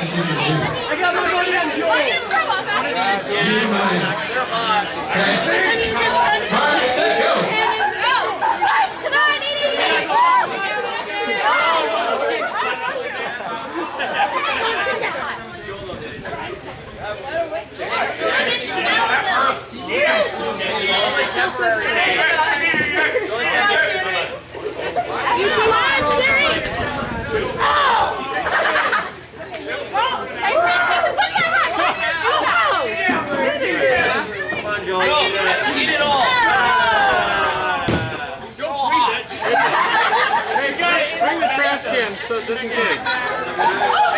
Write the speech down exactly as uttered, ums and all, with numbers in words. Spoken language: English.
I got my money on Joel. They're hot. Alright, set, go! Come on, idiot! Only temporary. Only temporary. You come on, Sherry! Oh! Hey, Francis, put that right! Come on, Joel. Eat it all. Hey, bring the trash can so just in case.